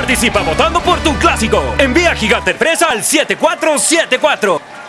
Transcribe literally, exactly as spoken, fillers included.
Participa votando por tu clásico. Envía Gigante Fresa al siete cuatro siete cuatro.